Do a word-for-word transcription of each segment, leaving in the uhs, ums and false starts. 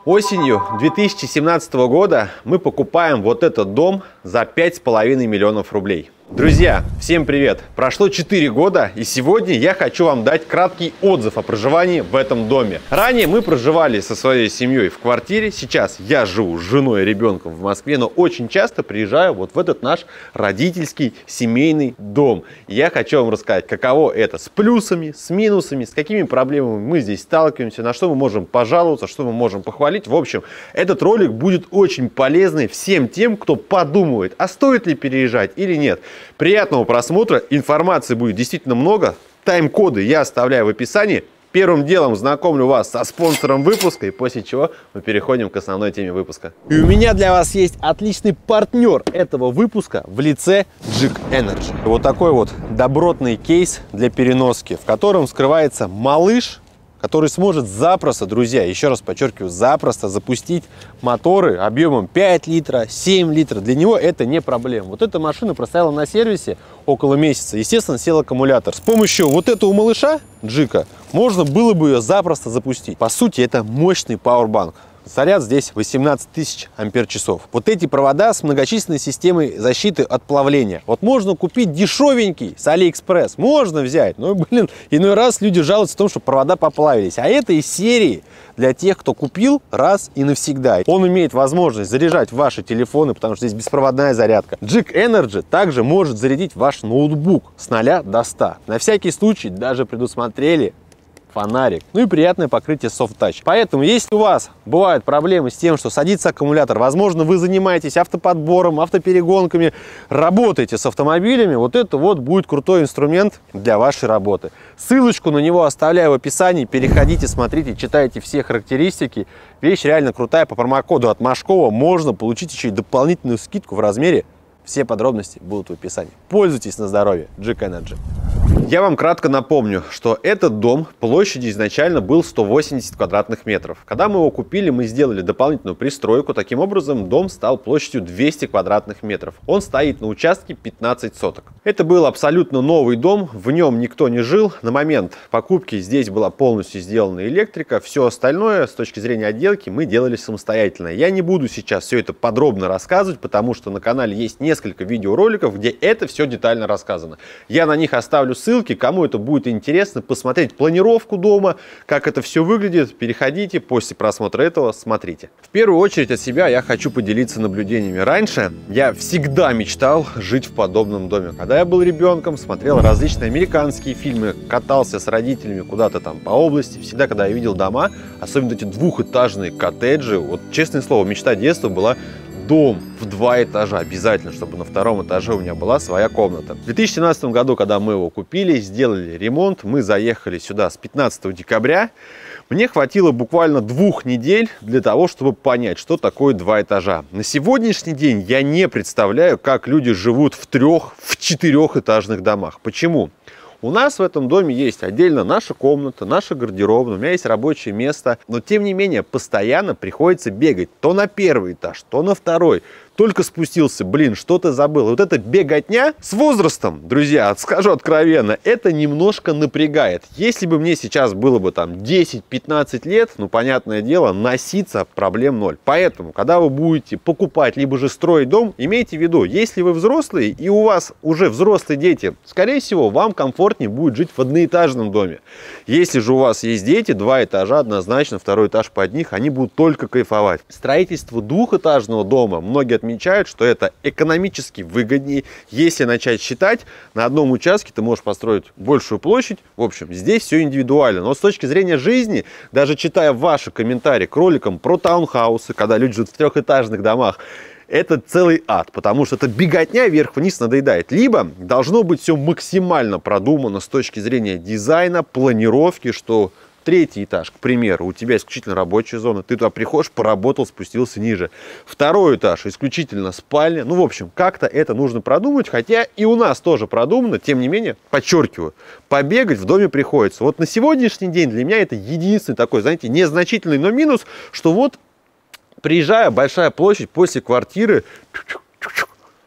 Осенью две тысячи семнадцатого года мы покупаем вот этот дом за пять с половиной миллионов рублей. Друзья, всем привет! Прошло четыре года, и сегодня я хочу вам дать краткий отзыв о проживании в этом доме. Ранее мы проживали со своей семьей в квартире, сейчас я живу с женой и ребенком в Москве, но очень часто приезжаю вот в этот наш родительский семейный дом. И я хочу вам рассказать, каково это с плюсами, с минусами, с какими проблемами мы здесь сталкиваемся, на что мы можем пожаловаться, что мы можем похвалить. В общем, этот ролик будет очень полезный всем тем, кто подумывает, а стоит ли переезжать или нет. Приятного просмотра, информации будет действительно много, тайм-коды я оставляю в описании. Первым делом знакомлю вас со спонсором выпуска, и после чего мы переходим к основной теме выпуска. И у меня для вас есть отличный партнер этого выпуска в лице Джик Энерджи. Вот такой вот добротный кейс для переноски, в котором скрывается малыш, который сможет запросто, друзья, еще раз подчеркиваю, запросто запустить моторы объемом пять литров, семь литров. Для него это не проблема. Вот эта машина простояла на сервисе около месяца. Естественно, сел аккумулятор. С помощью вот этого малыша, Джика, можно было бы ее запросто запустить. По сути, это мощный пауэрбанк. Заряд здесь восемнадцать тысяч ампер-часов. Вот эти провода с многочисленной системой защиты от плавления. Вот можно купить дешевенький с Алиэкспресс. Можно взять. Но, блин, иной раз люди жалуются в том, что провода поплавились. А это из серии для тех, кто купил раз и навсегда. Он имеет возможность заряжать ваши телефоны, потому что здесь беспроводная зарядка. Джик Энерджи также может зарядить ваш ноутбук с нуля до ста. На всякий случай даже предусмотрели фонарик, ну и приятное покрытие Soft Touch. Поэтому, если у вас бывают проблемы с тем, что садится аккумулятор, возможно, вы занимаетесь автоподбором, автоперегонками, работаете с автомобилями, вот это вот будет крутой инструмент для вашей работы. Ссылочку на него оставляю в описании, переходите, смотрите, читайте все характеристики. Вещь реально крутая, по промокоду от Машкова можно получить еще и дополнительную скидку в размере. Все подробности будут в описании. Пользуйтесь на здоровье. Джик Энерджи. Я вам кратко напомню, что этот дом площадью изначально был сто восемьдесят квадратных метров. Когда мы его купили, мы сделали дополнительную пристройку. Таким образом, дом стал площадью двести квадратных метров. Он стоит на участке пятнадцать соток. Это был абсолютно новый дом, в нем никто не жил. На момент покупки здесь была полностью сделана электрика. Все остальное с точки зрения отделки мы делали самостоятельно. Я не буду сейчас все это подробно рассказывать, потому что на канале есть несколько видеороликов, где это все детально рассказано. Я на них оставлю ссылки, кому это будет интересно, посмотреть планировку дома, как это все выглядит, переходите, после просмотра этого смотрите. В первую очередь от себя я хочу поделиться наблюдениями. Раньше я всегда мечтал жить в подобном доме. Когда я был ребенком, смотрел различные американские фильмы, катался с родителями куда-то там по области, всегда, когда я видел дома, особенно эти двухэтажные коттеджи, вот честное слово, мечта детства была дом в два этажа, обязательно, чтобы на втором этаже у меня была своя комната. В две тысячи семнадцатом году, когда мы его купили, сделали ремонт, мы заехали сюда с пятнадцатого декабря. Мне хватило буквально двух недель для того, чтобы понять, что такое два этажа. На сегодняшний день я не представляю, как люди живут в трех, в четырехэтажных домах. Почему? У нас в этом доме есть отдельно наша комната, наша гардеробная, у меня есть рабочее место, но тем не менее постоянно приходится бегать то на первый этаж, то на второй. Только спустился, блин, что-то забыл. Вот эта беготня с возрастом, друзья, скажу откровенно, это немножко напрягает. Если бы мне сейчас было бы там десять-пятнадцать лет, ну, понятное дело, носиться проблем ноль. Поэтому, когда вы будете покупать, либо же строить дом, имейте в виду, если вы взрослые и у вас уже взрослые дети, скорее всего, вам комфортнее будет жить в одноэтажном доме. Если же у вас есть дети, два этажа однозначно, второй этаж под них, они будут только кайфовать. Строительство двухэтажного дома, многие отмечают, что это экономически выгоднее. Если начать считать, на одном участке ты можешь построить большую площадь. В общем, здесь все индивидуально. Но с точки зрения жизни, даже читая ваши комментарии к роликам про таунхаусы, когда люди живут в трехэтажных домах, это целый ад, потому что это беготня вверх-вниз надоедает. Либо должно быть все максимально продумано с точки зрения дизайна, планировки, что третий этаж, к примеру, у тебя исключительно рабочая зона, ты туда приходишь, поработал, спустился ниже. Второй этаж, исключительно спальня. Ну, в общем, как-то это нужно продумать, хотя и у нас тоже продумано, тем не менее, подчеркиваю, побегать в доме приходится. Вот на сегодняшний день для меня это единственный такой, знаете, незначительный, но минус, что вот приезжая, большая площадь после квартиры,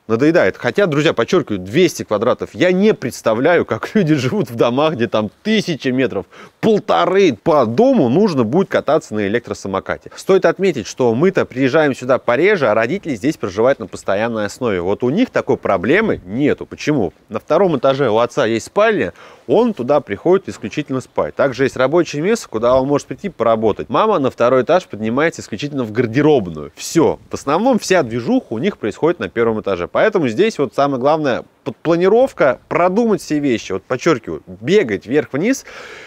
надоедает. Хотя, друзья, подчеркиваю, двести квадратов. Я не представляю, как люди живут в домах, где там тысяча метров, полторы. По дому нужно будет кататься на электросамокате. Стоит отметить, что мы-то приезжаем сюда пореже, а родители здесь проживают на постоянной основе. Вот у них такой проблемы нету. Почему? На втором этаже у отца есть спальня, он туда приходит исключительно спать. Также есть рабочее место, куда он может прийти поработать. Мама на второй этаж поднимается исключительно в гардеробную. Все. В основном вся движуха у них происходит на первом этаже. Поэтому здесь вот самое главное планировка, продумать все вещи. Вот подчеркиваю, бегать вверх-вниз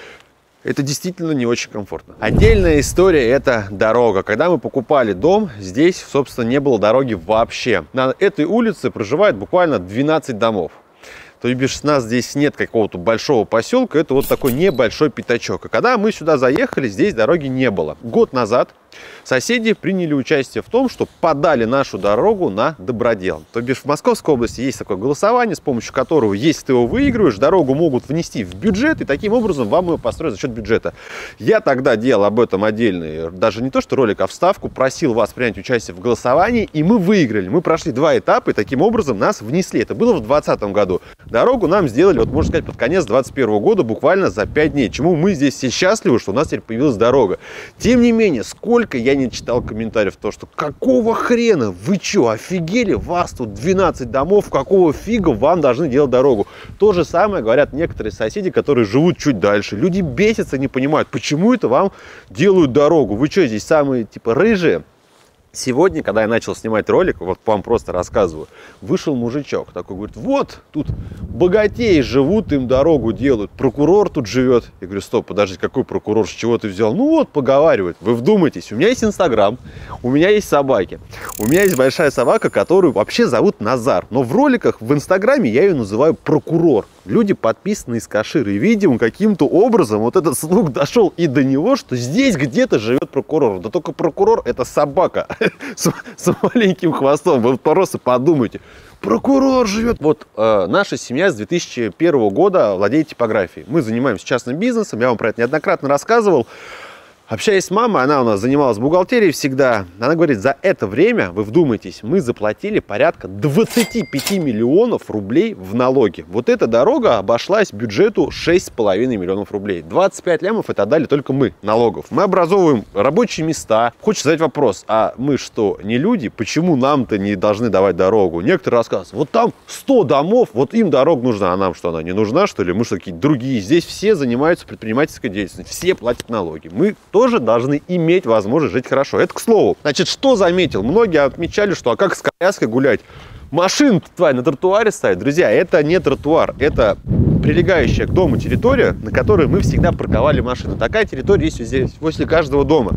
— это действительно не очень комфортно. Отдельная история — это дорога. Когда мы покупали дом, здесь, собственно, не было дороги вообще. На этой улице проживает буквально двенадцать домов. То бишь, у нас здесь нет какого-то большого поселка, это вот такой небольшой пятачок. И когда мы сюда заехали, здесь дороги не было. Год назад соседи приняли участие в том, что подали нашу дорогу на добродел. То бишь, в Московской области есть такое голосование, с помощью которого, если ты его выигрываешь, дорогу могут внести в бюджет, и таким образом вам ее построить за счет бюджета. Я тогда делал об этом отдельный, даже не то что ролик, а вставку, просил вас принять участие в голосовании, и мы выиграли. Мы прошли два этапа, и таким образом нас внесли. Это было в двадцатом году. Дорогу нам сделали, вот можно сказать, под конец двадцать первого года, буквально за пять дней. Чему мы здесь все счастливы, что у нас теперь появилась дорога. Тем не менее, сколько я не читал комментариев, то что какого хрена, вы что, офигели, вас тут двенадцать домов, какого фига вам должны делать дорогу. То же самое говорят некоторые соседи, которые живут чуть дальше. Люди бесятся, не понимают, почему это вам делают дорогу. Вы что, здесь самые типа рыжие? Сегодня, когда я начал снимать ролик, вот вам просто рассказываю, вышел мужичок, такой говорит, вот, тут богатеи живут, им дорогу делают, прокурор тут живет. Я говорю, стоп, подожди, какой прокурор, с чего ты взял? Ну вот, поговаривает. Вы вдумайтесь, у меня есть Инстаграм, у меня есть собаки, у меня есть большая собака, которую вообще зовут Назар, но в роликах в Инстаграме я ее называю прокурор. Люди подписаны из Каширы, и, видимо, каким-то образом вот этот слух дошел и до него, что здесь где-то живет прокурор. Да только прокурор — это собака с, с маленьким хвостом. Вы просто подумайте, прокурор живет. Вот э, наша семья с две тысячи первого года владеет типографией. Мы занимаемся частным бизнесом, я вам про это неоднократно рассказывал. Общаясь с мамой, она у нас занималась бухгалтерией всегда. Она говорит, за это время, вы вдумайтесь, мы заплатили порядка двадцати пяти миллионов рублей в налоги. Вот эта дорога обошлась бюджету шесть с половиной миллионов рублей. двадцать пять лямов это отдали только мы, налогов. Мы образовываем рабочие места. Хочется задать вопрос, а мы что, не люди? Почему нам-то не должны давать дорогу? Некоторые рассказывают, вот там сто домов, вот им дорога нужна, а нам что, она не нужна, что ли? Мы что, какие-то другие? Здесь все занимаются предпринимательской деятельностью, все платят налоги. Мы тоже должны иметь возможность жить хорошо. Это к слову. Значит, что заметил? Многие отмечали, что а как с коляской гулять? Машин тварь на тротуаре ставить. Друзья, это не тротуар, это прилегающая к дому территория, на которой мы всегда парковали машины. Такая территория есть здесь, возле каждого дома.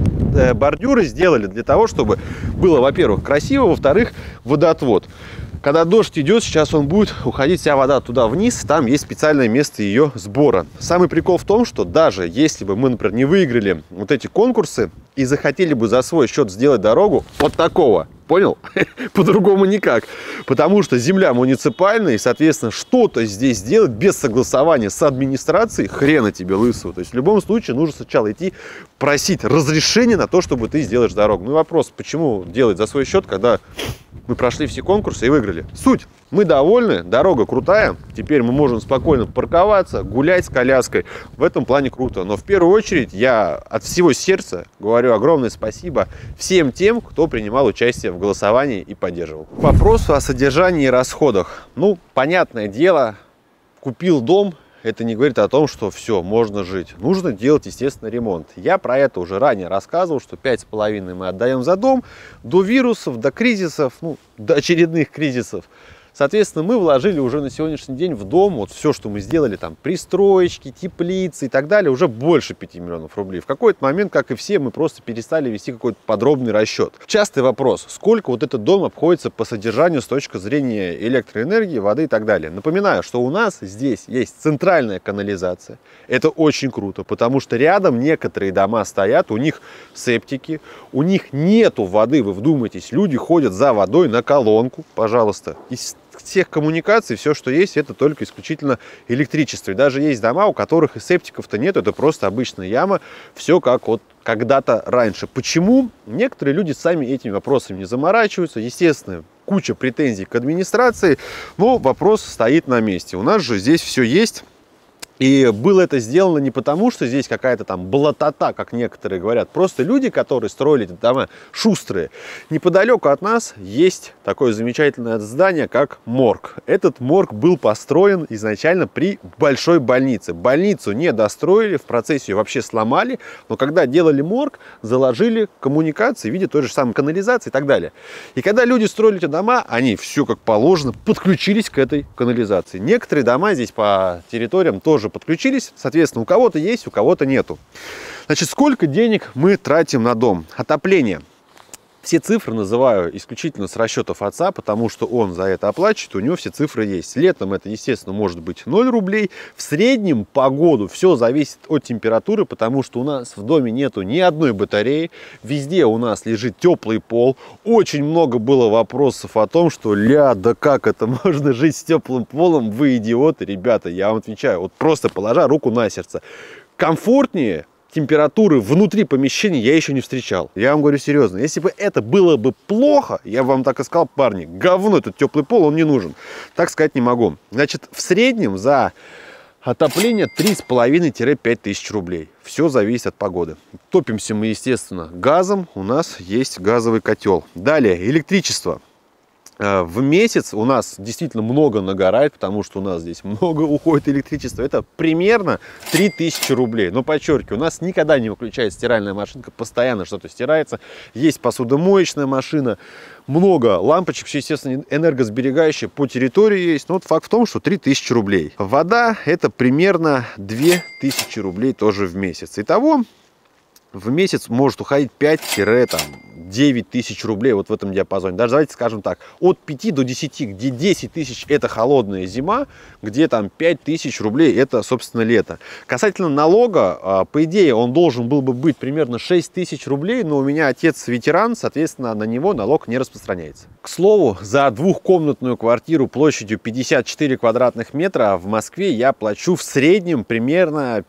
Бордюры сделали для того, чтобы было, во-первых, красиво, во-вторых, водоотвод. Когда дождь идет, сейчас он будет уходить, вся вода туда вниз, там есть специальное место ее сбора. Самый прикол в том, что даже если бы мы, например, не выиграли вот эти конкурсы и захотели бы за свой счет сделать дорогу вот такого, понял? По-другому никак. Потому что земля муниципальная, и, соответственно, что-то здесь сделать без согласования с администрацией, хрена тебе лысого. То есть в любом случае нужно сначала идти просить разрешение на то, чтобы ты сделаешь дорогу. Ну и вопрос, почему делать за свой счет, когда мы прошли все конкурсы и выиграли? Суть. Мы довольны, дорога крутая, теперь мы можем спокойно парковаться, гулять с коляской. В этом плане круто. Но в первую очередь я от всего сердца говорю огромное спасибо всем тем, кто принимал участие в голосовании и поддерживал. К вопросу о содержании и расходах. Ну, понятное дело, купил дом, это не говорит о том, что все, можно жить. Нужно делать, естественно, ремонт. Я про это уже ранее рассказывал, что пять с половиной мы отдаем за дом. До вирусов, до кризисов, ну, до очередных кризисов. Соответственно, мы вложили уже на сегодняшний день в дом, вот все, что мы сделали, там, пристроечки, теплицы и так далее, уже больше пяти миллионов рублей. В какой-то момент, как и все, мы просто перестали вести какой-то подробный расчет. Частый вопрос, сколько вот этот дом обходится по содержанию с точки зрения электроэнергии, воды и так далее. Напоминаю, что у нас здесь есть центральная канализация. Это очень круто, потому что рядом некоторые дома стоят, у них септики, у них нету воды, вы вдумайтесь, люди ходят за водой на колонку, пожалуйста. Из всех коммуникаций все, что есть, это только исключительно электричество. И даже есть дома, у которых и септиков-то нет, это просто обычная яма, все как вот когда-то раньше. Почему? Некоторые люди сами этими вопросами не заморачиваются. Естественно, куча претензий к администрации, но вопрос стоит на месте. У нас же здесь все есть. И было это сделано не потому, что здесь какая-то там блатота, как некоторые говорят. Просто люди, которые строили эти дома, шустрые. Неподалеку от нас есть такое замечательное здание, как морг. Этот морг был построен изначально при большой больнице. Больницу не достроили, в процессе ее вообще сломали. Но когда делали морг, заложили коммуникации в виде той же самой канализации и так далее. И когда люди строили эти дома, они все как положено подключились к этой канализации. Некоторые дома здесь по территориям тоже подключились, соответственно, у кого-то есть, у кого-то нету. Значит, сколько денег мы тратим на дом? Отопление. Все цифры называю исключительно с расчетов отца, потому что он за это оплачивает, у него все цифры есть. Летом это, естественно, может быть ноль рублей. В среднем по году все зависит от температуры, потому что у нас в доме нету ни одной батареи. Везде у нас лежит теплый пол. Очень много было вопросов о том, что ля, да как это можно жить с теплым полом? Вы идиоты, ребята, я вам отвечаю. Вот просто положа руку на сердце. Комфортнее температуры внутри помещения я еще не встречал. Я вам говорю серьезно. Если бы это было бы плохо, я вам так и сказал, парни, говно, этот теплый пол, он не нужен. Так сказать не могу. Значит, в среднем за отопление три с половиной — пять тысяч рублей. Все зависит от погоды. Топимся мы, естественно, газом. У нас есть газовый котел. Далее, электричество. В месяц у нас действительно много нагорает, потому что у нас здесь много уходит электричества. Это примерно три тысячи рублей. Но подчеркиваю, у нас никогда не выключается стиральная машинка, постоянно что-то стирается. Есть посудомоечная машина, много лампочек, все, естественно, энергосберегающие по территории есть. Но вот факт в том, что три тысячи рублей. Вода — это примерно две тысячи рублей тоже в месяц. Итого в месяц может уходить пять-девять тысяч рублей вот в этом диапазоне. Даже давайте скажем так, от пяти до десяти, где десять тысяч это холодная зима, где там пять тысяч рублей это, собственно, лето. Касательно налога, по идее, он должен был бы быть примерно шесть тысяч рублей, но у меня отец ветеран, соответственно, на него налог не распространяется. К слову, за двухкомнатную квартиру площадью пятьдесят четыре квадратных метра в Москве я плачу в среднем примерно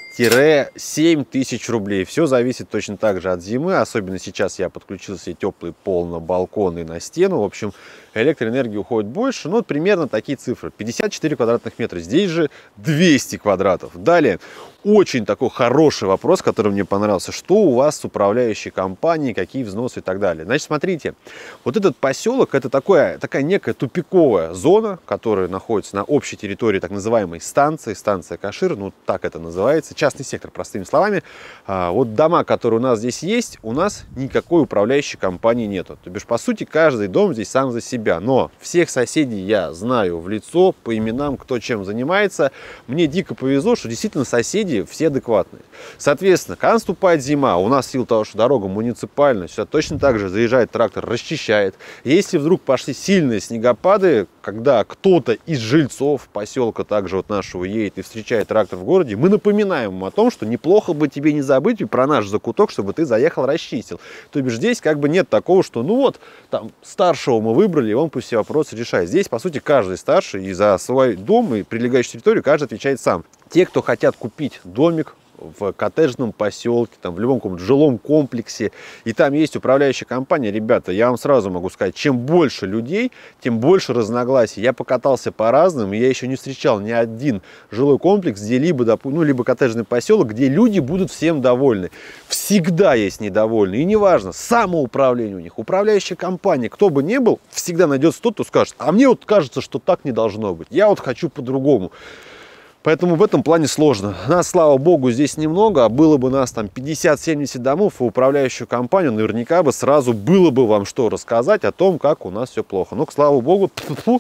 пять-семь тысяч рублей. Все зависит точно так же от зимы, особенно сейчас я подключил себе теплый пол на балкон и на стену. В общем, электроэнергии уходит больше, но примерно такие цифры. пятьдесят четыре квадратных метра, здесь же двести квадратов. Далее, очень такой хороший вопрос, который мне понравился. Что у вас с управляющей компанией, какие взносы и так далее. Значит, смотрите, вот этот поселок, это такое, такая некая тупиковая зона, которая находится на общей территории так называемой станции, станция Кашир, ну так это называется, частный сектор, простыми словами. А, вот дома, которые у нас здесь есть, у нас никакой управляющей компании нету. То бишь, по сути, каждый дом здесь сам за себя. Но всех соседей я знаю в лицо, по именам, кто чем занимается. Мне дико повезло, что действительно соседи все адекватные. Соответственно, когда наступает зима, у нас в силу того, что дорога муниципальная, сюда точно так же заезжает трактор, расчищает. Если вдруг пошли сильные снегопады, когда кто-то из жильцов поселка также вот нашего едет и встречает трактор в городе, мы напоминаем ему о том, что неплохо бы тебе не забыть и про наш закуток, чтобы ты заехал, расчистил. То бишь здесь как бы нет такого, что ну вот, там старшего мы выбрали, и он пусть все вопросы решает. Здесь, по сути, каждый старший и за свой дом и прилегающую территорию каждый отвечает сам. Те, кто хотят купить домик в коттеджном поселке, там, в любом каком-то жилом комплексе, и там есть управляющая компания, ребята, я вам сразу могу сказать, чем больше людей, тем больше разногласий. Я покатался по разным, и я еще не встречал ни один жилой комплекс, где либо, ну, либо коттеджный поселок, где люди будут всем довольны. Всегда есть недовольные, и неважно, самоуправление у них, управляющая компания, кто бы ни был, всегда найдется тот, кто скажет, а мне вот кажется, что так не должно быть, я вот хочу по-другому. Поэтому в этом плане сложно. Нас, слава богу, здесь немного, а было бы нас там пятьдесят-семьдесят домов, и управляющую компанию наверняка бы сразу было бы вам что рассказать о том, как у нас все плохо. Но, к слава богу,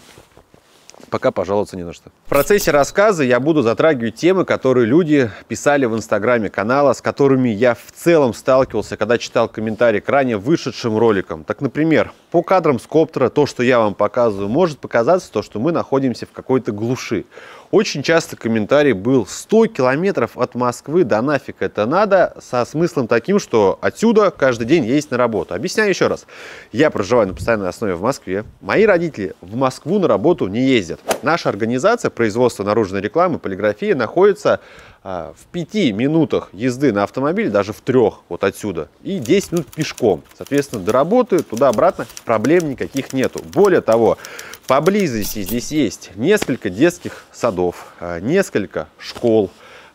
пока пожаловаться не на что. В процессе рассказа я буду затрагивать темы, которые люди писали в инстаграме канала, с которыми я в целом сталкивался, когда читал комментарии к ранее вышедшим роликам. Так, например, по кадрам с коптера, то, что я вам показываю, может показаться то, что мы находимся в какой-то глуши. Очень часто комментарий был: сто километров от Москвы, да нафиг это надо, со смыслом таким, что отсюда каждый день ездить на работу. Объясняю еще раз. Я проживаю на постоянной основе в Москве. Мои родители в Москву на работу не ездят. нет. Наша организация производства наружной рекламы, полиграфия находится а, в пяти минутах езды на автомобиле, даже в трех вот отсюда, и десять минут пешком. Соответственно, до работы, туда-обратно проблем никаких нету. Более того, поблизости здесь есть несколько детских садов, а, несколько школ,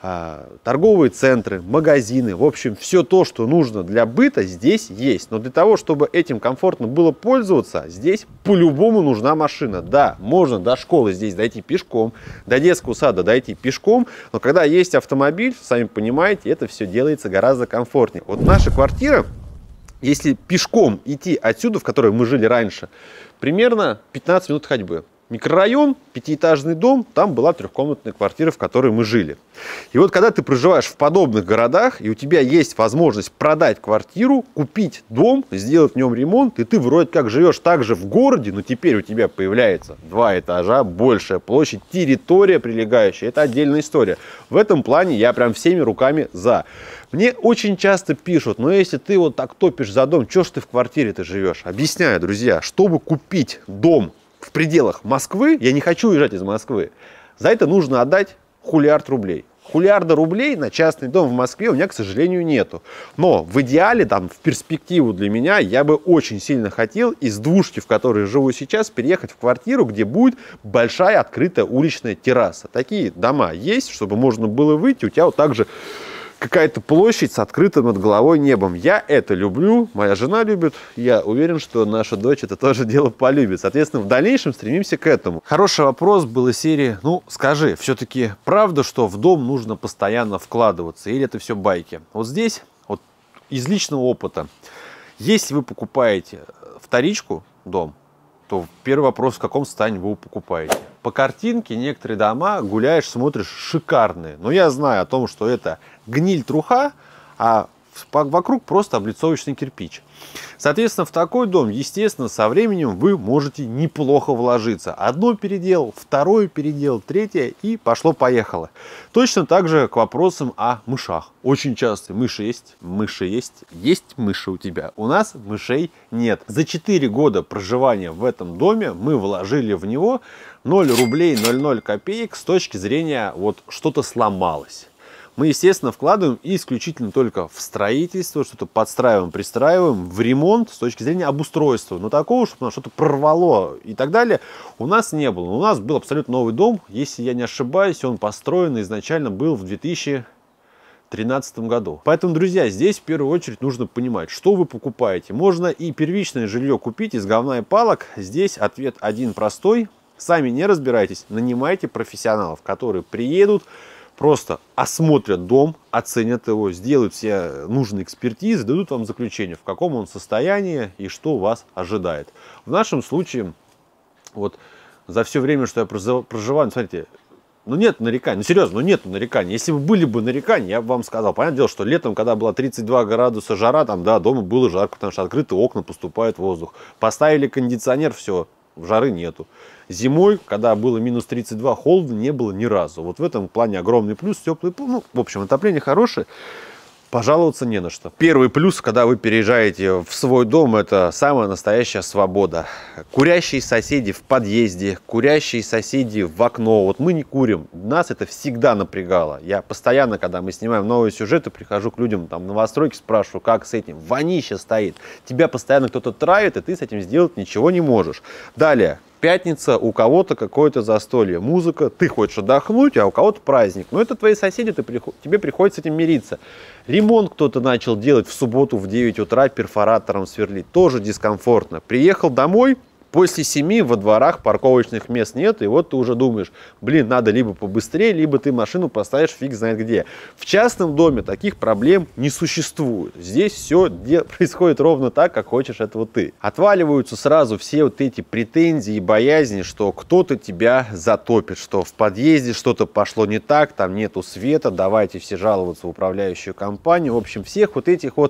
торговые центры, магазины, в общем, все то, что нужно для быта, здесь есть. Но для того, чтобы этим комфортно было пользоваться, здесь по-любому нужна машина. Да, можно до школы здесь дойти пешком, до детского сада дойти пешком, но когда есть автомобиль, сами понимаете, это все делается гораздо комфортнее. Вот наша квартира, если пешком идти отсюда, в которой мы жили раньше, примерно пятнадцать минут ходьбы. Микрорайон, пятиэтажный дом, там была трехкомнатная квартира, в которой мы жили. И вот когда ты проживаешь в подобных городах, и у тебя есть возможность продать квартиру, купить дом, сделать в нем ремонт, и ты вроде как живешь так же в городе, но теперь у тебя появляется два этажа, большая площадь, территория прилегающая, это отдельная история. В этом плане я прям всеми руками за. Мне очень часто пишут, но если ты вот так топишь за дом, что ж ты в квартире-то живешь? Объясняю, друзья, чтобы купить дом в пределах Москвы, я не хочу уезжать из Москвы, за это нужно отдать хулиард рублей. Хулиарда рублей на частный дом в Москве у меня, к сожалению, нету. Но в идеале, там, в перспективу для меня, я бы очень сильно хотел из двушки, в которой живу сейчас, переехать в квартиру, где будет большая открытая уличная терраса. Такие дома есть, чтобы можно было выйти, у тебя вот так же какая-то площадь с открытым над головой небом. Я это люблю, моя жена любит, я уверен, что наша дочь это тоже дело полюбит. Соответственно, в дальнейшем стремимся к этому. Хороший вопрос был из серии, ну скажи, все-таки правда, что в дом нужно постоянно вкладываться, или это все байки? Вот здесь, вот из личного опыта, если вы покупаете вторичку, дом, то первый вопрос, в каком состоянии вы его покупаете. По картинке некоторые дома гуляешь, смотришь, шикарные. Но я знаю о том, что это гниль, труха, а вокруг просто облицовочный кирпич. Соответственно, в такой дом, естественно, со временем вы можете неплохо вложиться. Одно переделал, второе переделал, третье, и пошло-поехало. Точно так же к вопросам о мышах. Очень часто мыши есть, мыши есть, есть мыши у тебя. У нас мышей нет. За четыре года проживания в этом доме мы вложили в него ноль рублей ноль ноль копеек с точки зрения вот что-то сломалось. Мы, естественно, вкладываем исключительно только в строительство, что-то подстраиваем, пристраиваем, в ремонт с точки зрения обустройства. Но такого, чтобы что-то прорвало и так далее, у нас не было. У нас был абсолютно новый дом. Если я не ошибаюсь, он построен изначально был в две тысячи тринадцатом году. Поэтому, друзья, здесь в первую очередь нужно понимать, что вы покупаете. Можно и первичное жилье купить из говна и палок. Здесь ответ один простой. Сами не разбирайтесь, нанимайте профессионалов, которые приедут, просто осмотрят дом, оценят его, сделают все нужные экспертизы, дадут вам заключение, в каком он состоянии и что вас ожидает. В нашем случае, вот за все время, что я проживаю, смотрите, ну нет нареканий, ну серьезно, ну нет нареканий. Если бы были бы нарекания, я бы вам сказал. Понятное дело, что летом, когда было тридцать два градуса жара, там, да, дома было жарко, потому что открыты окна, поступает воздух. Поставили кондиционер, все, жары нету. Зимой, когда было минус тридцать два, холода не было ни разу. Вот в этом плане огромный плюс, теплый, ну, в общем, отопление хорошее, пожаловаться не на что. Первый плюс, когда вы переезжаете в свой дом, это самая настоящая свобода. Курящие соседи в подъезде, курящие соседи в окно. Вот мы не курим, нас это всегда напрягало. Я постоянно, когда мы снимаем новые сюжеты, прихожу к людям там в новостройке, спрашиваю, как с этим. Вонище стоит, тебя постоянно кто-то травит, и ты с этим сделать ничего не можешь. Далее. Пятница, у кого-то какое-то застолье, музыка, ты хочешь отдохнуть, а у кого-то праздник. Но это твои соседи, ты, тебе приходится с этим мириться. Ремонт кто-то начал делать в субботу в девять утра, перфоратором сверлить, тоже дискомфортно. Приехал домой, после семи во дворах парковочных мест нет, и вот ты уже думаешь, блин, надо либо побыстрее, либо ты машину поставишь фиг знает где. В частном доме таких проблем не существует. Здесь все происходит ровно так, как хочешь этого ты. Отваливаются сразу все вот эти претензии и боязни, что кто-то тебя затопит, что в подъезде что-то пошло не так, там нету света, давайте все жаловаться в управляющую компанию. В общем, всех вот этих вот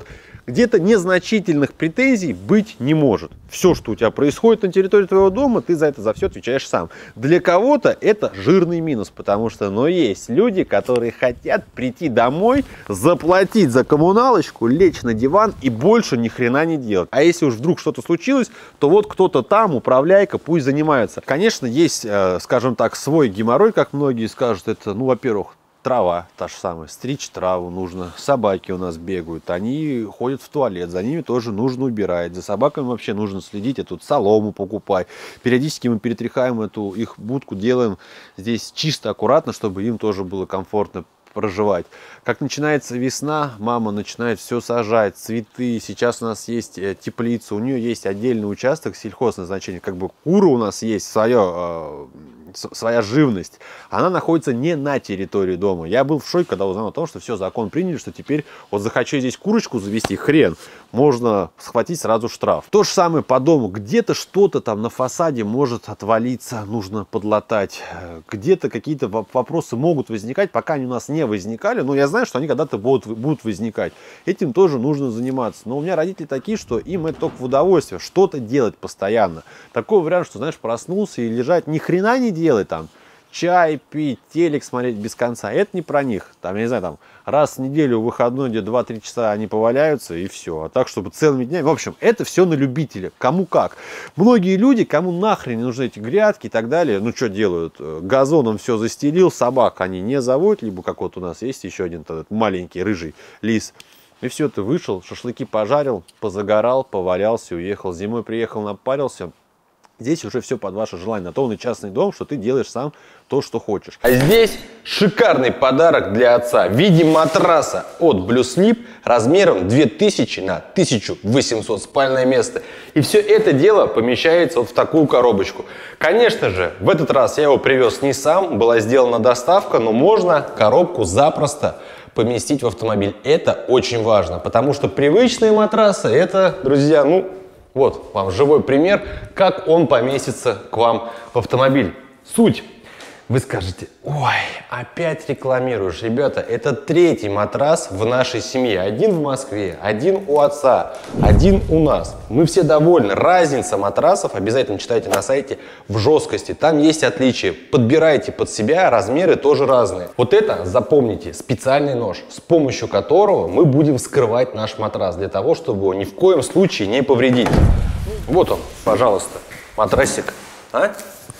где-то незначительных претензий быть не может. Все, что у тебя происходит на территории твоего дома, ты за это за все отвечаешь сам. Для кого-то это жирный минус, потому что, ну, есть люди, которые хотят прийти домой, заплатить за коммуналочку, лечь на диван и больше ни хрена не делать. А если уж вдруг что-то случилось, то вот кто-то там, управляйка, пусть занимается. Конечно, есть, э, скажем так, свой геморрой, как многие скажут. Это, ну, во-первых, трава та же самая, стричь траву нужно. Собаки у нас бегают, они ходят в туалет, за ними тоже нужно убирать. За собаками вообще нужно следить, а тут солому покупай. Периодически мы перетряхаем эту их будку, делаем здесь чисто, аккуратно, чтобы им тоже было комфортно проживать. Как начинается весна, мама начинает все сажать, цветы. Сейчас у нас есть теплица, у нее есть отдельный участок сельхозназначения, как бы куры у нас есть свое, своя живность. Она находится не на территории дома. Я был в шоке, когда узнал о том, что все, закон приняли, что теперь вот захочу здесь курочку завести, хрен, можно схватить сразу штраф. То же самое по дому. Где-то что-то там на фасаде может отвалиться, нужно подлатать. Где-то какие-то вопросы могут возникать, пока они у нас не возникали, но я знаю, что они когда-то будут, будут возникать. Этим тоже нужно заниматься. Но у меня родители такие, что им это только в удовольствие, что-то делать постоянно. Такой вариант, что, знаешь, проснулся и лежать, ни хрена не делай там, чай пить, телек смотреть без конца. Это не про них. Там, я не знаю, там раз в неделю в выходной, где два-три часа они поваляются и все. А так, чтобы целыми днями. В общем, это все на любителя. Кому как. Многие люди, кому нахрен не нужны эти грядки и так далее, ну что делают? Газоном все застелил, собак они не заводят, либо как вот у нас есть еще один этот маленький рыжий лис. И все, ты вышел, шашлыки пожарил, позагорал, повалялся, уехал. Зимой приехал, напарился. Здесь уже все под ваше желание. На то он и частный дом, что ты делаешь сам то, что хочешь. А здесь шикарный подарок для отца в виде матраса от Blue Sleep размером две тысячи на тысячу восемьсот спальное место. И все это дело помещается вот в такую коробочку. Конечно же, в этот раз я его привез не сам, была сделана доставка, но можно коробку запросто поместить в автомобиль. Это очень важно, потому что привычные матрасы, это, друзья, ну... Вот вам живой пример, как он поместится к вам в автомобиль. Суть. Вы скажете, ой, опять рекламируешь. Ребята, это третий матрас в нашей семье. Один в Москве, один у отца, один у нас. Мы все довольны. Разница матрасов, обязательно читайте на сайте, в жесткости. Там есть отличия. Подбирайте под себя, размеры тоже разные. Вот это, запомните, специальный нож, с помощью которого мы будем вскрывать наш матрас, для того, чтобы его ни в коем случае не повредить. Вот он, пожалуйста, матрасик. А?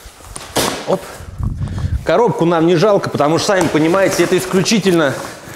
Оп. Коробку нам не жалко, потому что, сами понимаете, это исключительно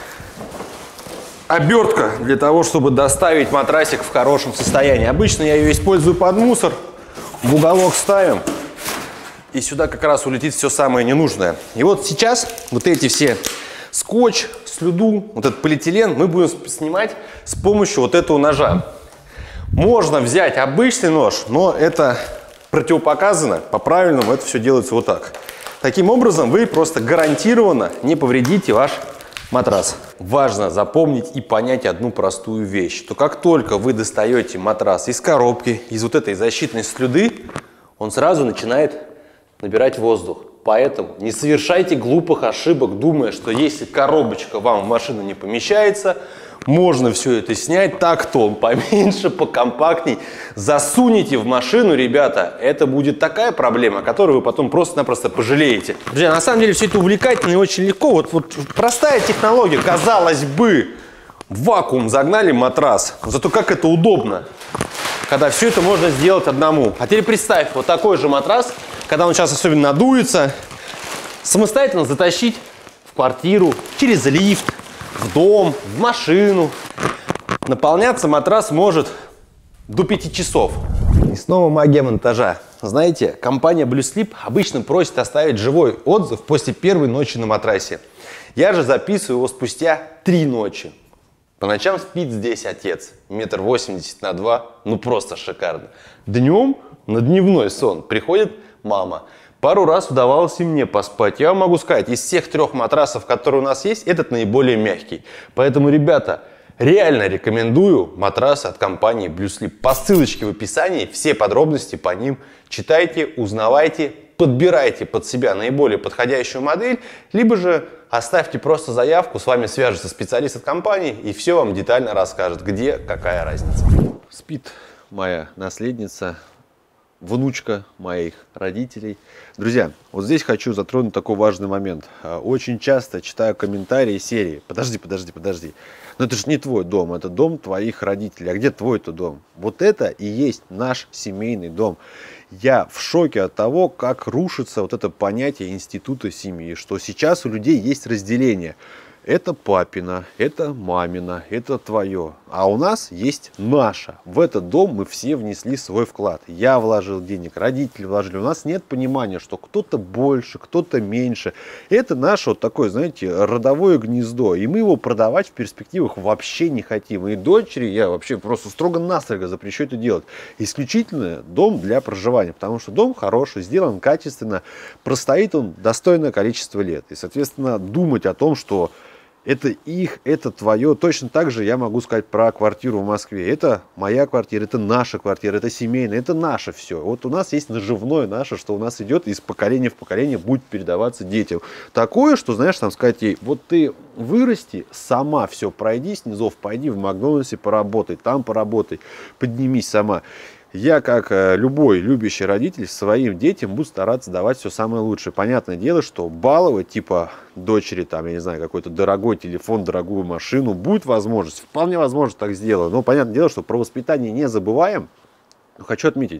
обертка для того, чтобы доставить матрасик в хорошем состоянии. Обычно я ее использую под мусор, в уголок ставим, и сюда как раз улетит все самое ненужное. И вот сейчас вот эти все скотч, слюду, вот этот полиэтилен мы будем снимать с помощью вот этого ножа. Можно взять обычный нож, но это противопоказано, по-правильному это все делается вот так. Таким образом, вы просто гарантированно не повредите ваш матрас. Важно запомнить и понять одну простую вещь, что как только вы достаете матрас из коробки, из вот этой защитной слюды, он сразу начинает набирать воздух. Поэтому не совершайте глупых ошибок, думая, что если коробочка вам в машину не помещается, можно все это снять, так-то он поменьше, покомпактней. Засунете в машину, ребята, это будет такая проблема, которую вы потом просто-напросто пожалеете. Друзья, на самом деле все это увлекательно и очень легко. Вот, вот простая технология, казалось бы, в вакуум загнали матрас. Зато как это удобно, когда все это можно сделать одному. А теперь представь, вот такой же матрас, когда он сейчас особенно надуется, самостоятельно затащить в квартиру, через лифт, в дом, в машину. Наполняться матрас может до пяти часов. И снова магия монтажа. Знаете, компания Blue Sleep обычно просит оставить живой отзыв после первой ночи на матрасе. Я же записываю его спустя три ночи. По ночам спит здесь отец. Метр восемьдесят на два. Ну просто шикарно. Днем на дневной сон приходит мама. Пару раз удавалось и мне поспать. Я вам могу сказать, из всех трех матрасов, которые у нас есть, этот наиболее мягкий. Поэтому, ребята, реально рекомендую матрасы от компании Blue Sleep. По ссылочке в описании, все подробности по ним читайте, узнавайте, подбирайте под себя наиболее подходящую модель, либо же оставьте просто заявку, с вами свяжется специалист от компании и все вам детально расскажет, где какая разница. Спит моя наследница, внучка моих родителей. Друзья, вот здесь хочу затронуть такой важный момент. Очень часто читаю комментарии серии: подожди, подожди, подожди, но это же не твой дом, это дом твоих родителей. А где твой-то дом? Вот это и есть наш семейный дом. Я в шоке от того, как рушится вот это понятие института семьи, что сейчас у людей есть разделение. Это папина, это мамина, это твое. А у нас есть наше. В этот дом мы все внесли свой вклад. Я вложил денег, родители вложили. У нас нет понимания, что кто-то больше, кто-то меньше. Это наше вот такое, знаете, родовое гнездо. И мы его продавать в перспективах вообще не хотим. И дочери я вообще просто строго-настрого запрещу это делать. Исключительно дом для проживания. Потому что дом хороший, сделан качественно, простоит он достойное количество лет. И, соответственно, думать о том, что это их, это твое. Точно так же я могу сказать про квартиру в Москве. Это моя квартира, это наша квартира, это семейная, это наше все. Вот у нас есть наживное наше, что у нас идет из поколения в поколение, будет передаваться детям. Такое, что, знаешь, там сказать ей: вот ты вырасти, сама все пройди, снизов пойди в Макдональдсе поработай, там поработай, поднимись сама. Я, как любой любящий родитель, своим детям буду стараться давать все самое лучшее. Понятное дело, что баловать, типа дочери, там, я не знаю, какой-то дорогой телефон, дорогую машину, будет возможность. Вполне возможно, так сделаю. Но понятное дело, что про воспитание не забываем. Но хочу отметить: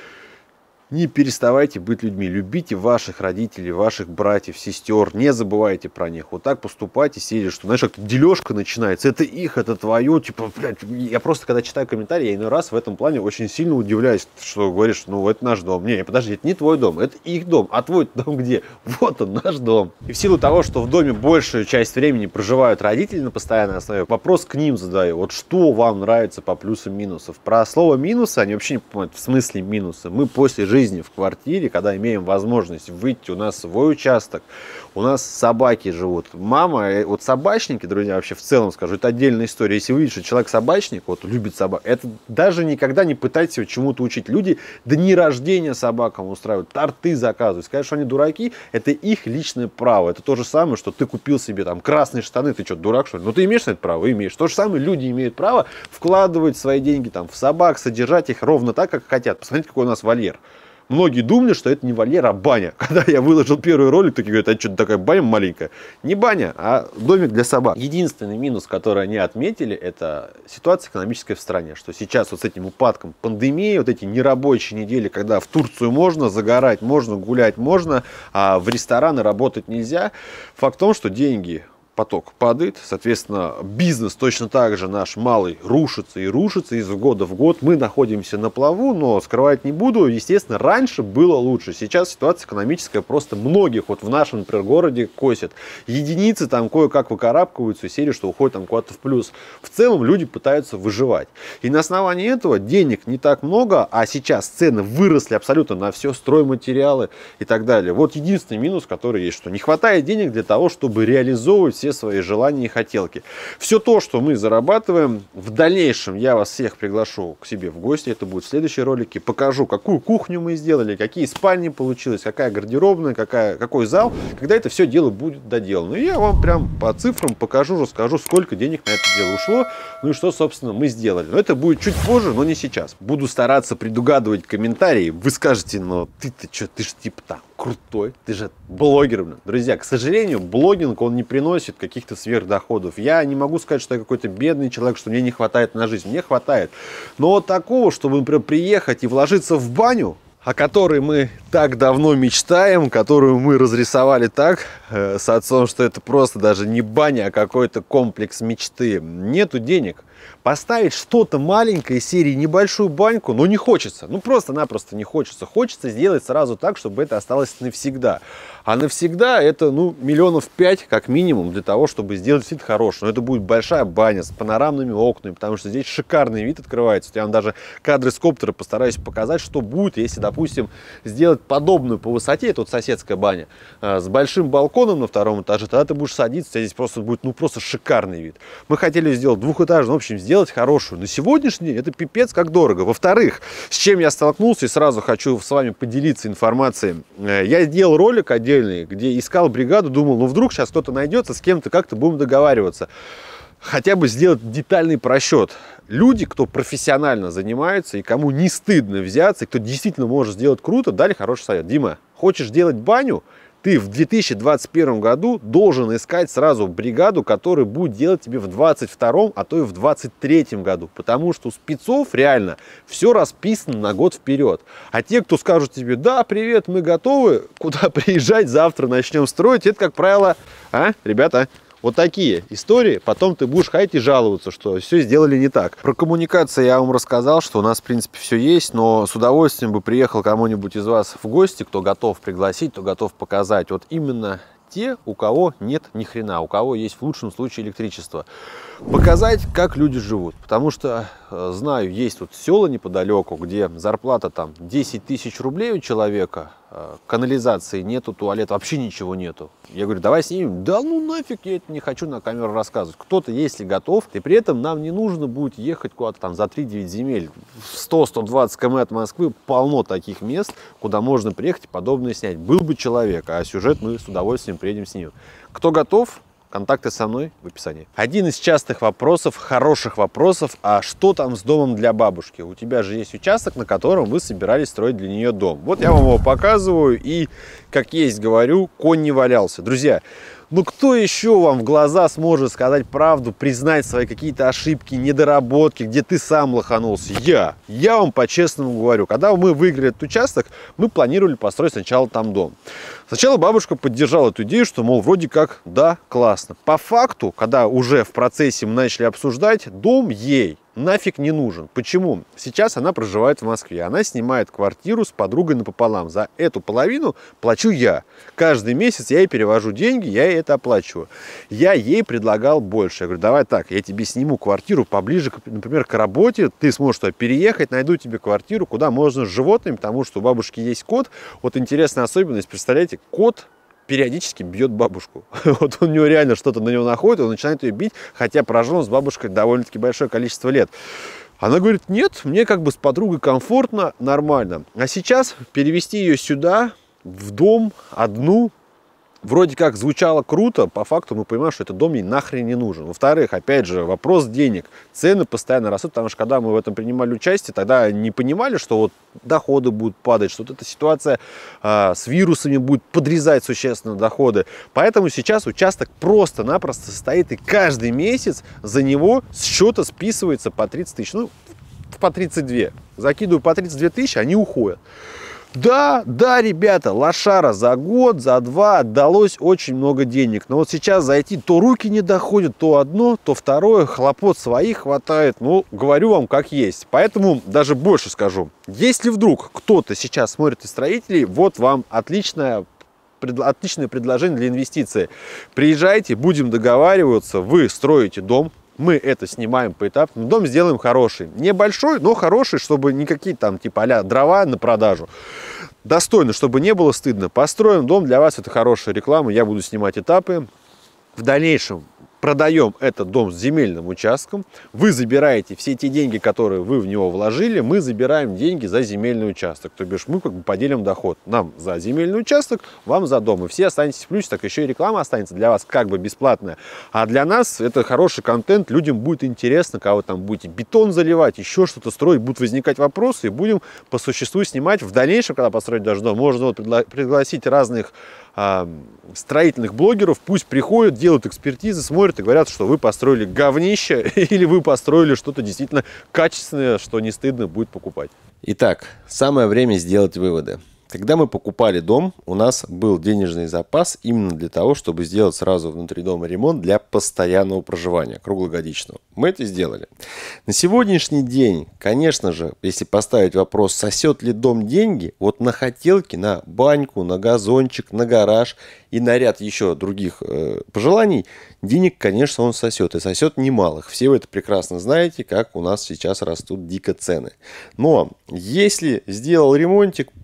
не переставайте быть людьми. Любите ваших родителей, ваших братьев, сестер. Не забывайте про них. Вот так поступайте, серии, что, знаешь, как дележка начинается. Это их, это твое. Типа, блядь, я просто, когда читаю комментарии, я иной раз в этом плане очень сильно удивляюсь, что говоришь: ну, это наш дом. Не, подожди, это не твой дом, это их дом. А твой дом где? Вот он, наш дом. И в силу того, что в доме большую часть времени проживают родители на постоянной основе, вопрос к ним задаю: вот что вам нравится по плюсам минусов? Про слово минусы они вообще не понимают, в смысле минусы. Мы после жизни в квартире, когда имеем возможность выйти, у нас свой участок, у нас собаки живут. Мама, вот собачники, друзья, вообще в целом скажу, это отдельная история. Если вы видите, что человек собачник, вот любит собак, это даже никогда не пытайтесь его чему-то учить. Люди дни рождения собакам устраивают, торты заказывают. Сказать, что они дураки, это их личное право. Это то же самое, что ты купил себе там красные штаны, ты что, дурак, что ли? Ну ты имеешь на это право? Имеешь. То же самое люди имеют право вкладывать свои деньги там в собак, содержать их ровно так, как хотят. Посмотрите, какой у нас вольер. Многие думали, что это не вольер, а баня. Когда я выложил первый ролик, такие говорят: а что, такая баня маленькая? Не баня, а домик для собак. Единственный минус, который они отметили, это ситуация экономическая в стране. Что сейчас вот с этим упадком пандемии, вот эти нерабочие недели, когда в Турцию можно загорать, можно гулять, можно, а в рестораны работать нельзя. Факт в том, что деньги... поток падает, соответственно, бизнес точно так же наш малый рушится и рушится из года в год. Мы находимся на плаву, но скрывать не буду. Естественно, раньше было лучше. Сейчас ситуация экономическая просто многих вот в нашем, например, городе косит. Единицы там кое-как выкарабкиваются, серии, что уходят там куда-то в плюс. В целом люди пытаются выживать. И на основании этого денег не так много, а сейчас цены выросли абсолютно на все, стройматериалы и так далее. Вот единственный минус, который есть, что не хватает денег для того, чтобы реализовывать все свои желания и хотелки. Все то, что мы зарабатываем, в дальнейшем я вас всех приглашу к себе в гости. Это будет в следующем ролике. Покажу, какую кухню мы сделали, какие спальни получилось, какая гардеробная, какая, какой зал. Когда это все дело будет доделано. И я вам прям по цифрам покажу, расскажу, сколько денег на это дело ушло. Ну и что, собственно, мы сделали. Но это будет чуть позже, но не сейчас. Буду стараться предугадывать комментарии. Вы скажете: но ты-то что, ты же типа там крутой, ты же блогер. Друзья, к сожалению, блогинг, он не приносит каких-то сверхдоходов. Я не могу сказать, что я какой-то бедный человек, что мне не хватает на жизнь. Мне хватает. Но вот такого, чтобы, например, приехать и вложиться в баню, о которой мы так давно мечтаем, которую мы разрисовали так э, с отцом, что это просто даже не баня, а какой-то комплекс мечты. Нету денег. Поставить что-то маленькое из серии, небольшую баньку, но не хочется. Ну, просто-напросто не хочется. Хочется сделать сразу так, чтобы это осталось навсегда. А навсегда это, ну, миллионов пять, как минимум, для того, чтобы сделать вид хороший. Но это будет большая баня с панорамными окнами, потому что здесь шикарный вид открывается. Я вам даже кадры с коптера постараюсь показать, что будет, если, допустим, сделать подобную по высоте, это вот соседская баня, с большим балконом на втором этаже, тогда ты будешь садиться, у тебя здесь просто будет, ну, просто шикарный вид. Мы хотели сделать двухэтажную, в общем, сделать хорошую. На сегодняшний день это пипец как дорого. Во-вторых, с чем я столкнулся, и сразу хочу с вами поделиться информацией. Я сделал ролик отдельный, где искал бригаду, думал, ну, вдруг сейчас кто-то найдется, с кем-то как-то будем договариваться. Хотя бы сделать детальный просчет. Люди, кто профессионально занимается и кому не стыдно взяться, и кто действительно может сделать круто, дали хороший совет. Дима, хочешь делать баню? Ты в две тысячи двадцать первом году должен искать сразу бригаду, которая будет делать тебе в двадцать втором, а то и в двадцать третьем году. Потому что у спецов реально все расписано на год вперед. А те, кто скажут тебе, да, привет, мы готовы, куда приезжать, завтра начнем строить, это, как правило, а, ребята, вот такие истории, потом ты будешь ходить и жаловаться, что все сделали не так. Про коммуникацию я вам рассказал, что у нас, в принципе, все есть, но с удовольствием бы приехал кому-нибудь из вас в гости, кто готов пригласить, кто готов показать. Вот именно те, у кого нет ни хрена, у кого есть в лучшем случае электричество. Показать, как люди живут. Потому что, знаю, есть вот села неподалеку, где зарплата там десять тысяч рублей у человека, канализации нету, туалета, вообще ничего нету. Я говорю, давай снимем. Да ну нафиг, я это не хочу на камеру рассказывать. Кто-то, если готов, и при этом нам не нужно будет ехать куда-то там за три-девять земель. сто — сто двадцать километров от Москвы полно таких мест, куда можно приехать и подобное снять. Был бы человек, а сюжет мы с удовольствием приедем с ним. Кто готов? Контакты со мной в описании. Один из частых вопросов, хороших вопросов, а что там с домом для бабушки? У тебя же есть участок, на котором вы собирались строить для нее дом. Вот я вам его показываю и, как есть говорю, конь не валялся. Друзья, ну кто еще вам в глаза сможет сказать правду, признать свои какие-то ошибки, недоработки, где ты сам лоханулся? Я. Я вам по-честному говорю, когда мы выиграли этот участок, мы планировали построить сначала там дом. Сначала бабушка поддержала эту идею, что, мол, вроде как, да, классно. По факту, когда уже в процессе мы начали обсуждать, дом ей нафиг не нужен. Почему? Сейчас она проживает в Москве. Она снимает квартиру с подругой напополам. За эту половину плачу я. Каждый месяц я ей перевожу деньги, я ей это оплачиваю. Я ей предлагал больше. Я говорю, давай так, я тебе сниму квартиру поближе, например, к работе. Ты сможешь туда переехать, найду тебе квартиру, куда можно с животными, потому что у бабушки есть кот. Вот интересная особенность, представляете, кот периодически бьет бабушку. Вот у него реально что-то на него находит, он начинает ее бить, хотя прожил он с бабушкой довольно-таки большое количество лет. Она говорит, нет, мне как бы с подругой комфортно, нормально. А сейчас перевести ее сюда, в дом, одну, вроде как звучало круто, по факту мы понимаем, что этот дом ей нахрен не нужен. Во-вторых, опять же, вопрос денег. Цены постоянно растут, потому что когда мы в этом принимали участие, тогда не понимали, что вот доходы будут падать, что вот эта ситуация а, с вирусами будет подрезать существенно доходы. Поэтому сейчас участок просто-напросто стоит, и каждый месяц за него с счета списывается по тридцать тысяч. Ну, по тридцать две. Закидываю по тридцать две тысячи, они уходят. Да, да, ребята, лошара за год, за два отдалось очень много денег. Но вот сейчас зайти, то руки не доходят, то одно, то второе, хлопот своих хватает. Ну, говорю вам как есть. Поэтому даже больше скажу. Если вдруг кто-то сейчас смотрит из строителей, вот вам отличное, отличное предложение для инвестиции. Приезжайте, будем договариваться, вы строите дом. Мы это снимаем поэтапно. Дом сделаем хороший. Небольшой, но хороший, чтобы не какие-то там типа а-ля дрова на продажу. Достойно, чтобы не было стыдно. Построим дом, для вас это хорошая реклама. Я буду снимать этапы. В дальнейшем продаем этот дом с земельным участком. Вы забираете все те деньги, которые вы в него вложили. Мы забираем деньги за земельный участок. То бишь мы как бы поделим доход. Нам за земельный участок, вам за дом. И все останетесь в плюсе. Так еще и реклама останется для вас как бы бесплатная. А для нас это хороший контент. Людям будет интересно, когда вы там будете бетон заливать, еще что-то строить. Будут возникать вопросы. И будем по существу снимать. В дальнейшем, когда построить даже дом, можно вот пригласить разных а, строительных блогеров. Пусть приходят, делают экспертизы, смотрят и говорят, что вы построили говнище или вы построили что-то действительно качественное, что не стыдно будет покупать. Итак, самое время сделать выводы. Когда мы покупали дом, у нас был денежный запас именно для того, чтобы сделать сразу внутри дома ремонт для постоянного проживания, круглогодичного. Мы это сделали. На сегодняшний день, конечно же, если поставить вопрос, сосет ли дом деньги, вот на хотелки, на баньку, на газончик, на гараж и на ряд еще других э, пожеланий, денег, конечно, он сосет. И сосет немалых. Все вы это прекрасно знаете, как у нас сейчас растут дико цены. Но если сделал ремонтик, просто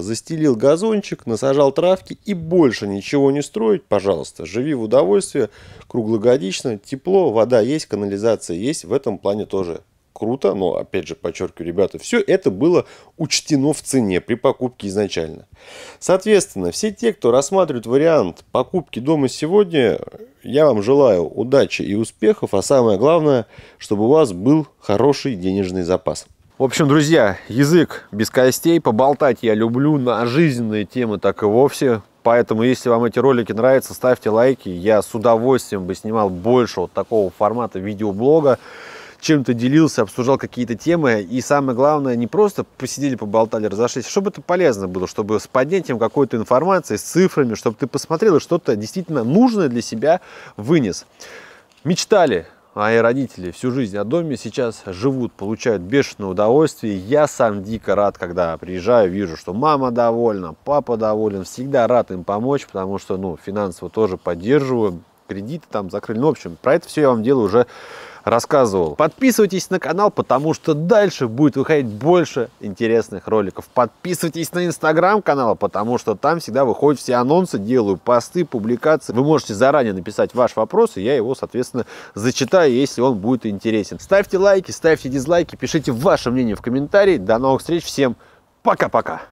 застелил газончик, насажал травки и больше ничего не строить, пожалуйста, живи в удовольствие, круглогодично, тепло, вода есть, канализация есть, в этом плане тоже круто, но, опять же, подчеркиваю, ребята, все это было учтено в цене при покупке изначально. Соответственно, все те, кто рассматривает вариант покупки дома сегодня, я вам желаю удачи и успехов, а самое главное, чтобы у вас был хороший денежный запас. В общем, друзья, язык без костей, поболтать я люблю, на жизненные темы так и вовсе. Поэтому, если вам эти ролики нравятся, ставьте лайки. Я с удовольствием бы снимал больше вот такого формата видеоблога, чем-то делился, обсуждал какие-то темы. И самое главное, не просто посидели, поболтали, разошлись, чтобы это полезно было, чтобы с поднятием какой-то информации, с цифрами, чтобы ты посмотрел и что-то действительно нужное для себя вынес. Мечтали, а и родители всю жизнь о доме, сейчас живут, получают бешеное удовольствие. Я сам дико рад, когда приезжаю, вижу, что мама довольна, папа доволен. Всегда рад им помочь, потому что, ну, финансово тоже поддерживаю. Кредиты там закрыли. Ну, в общем, про это все я вам делаю уже рассказывал. Подписывайтесь на канал, потому что дальше будет выходить больше интересных роликов. Подписывайтесь на инстаграм канала, потому что там всегда выходят все анонсы, делаю посты, публикации. Вы можете заранее написать ваш вопрос, и я его, соответственно, зачитаю, если он будет интересен. Ставьте лайки, ставьте дизлайки, пишите ваше мнение в комментарии. До новых встреч, всем пока-пока!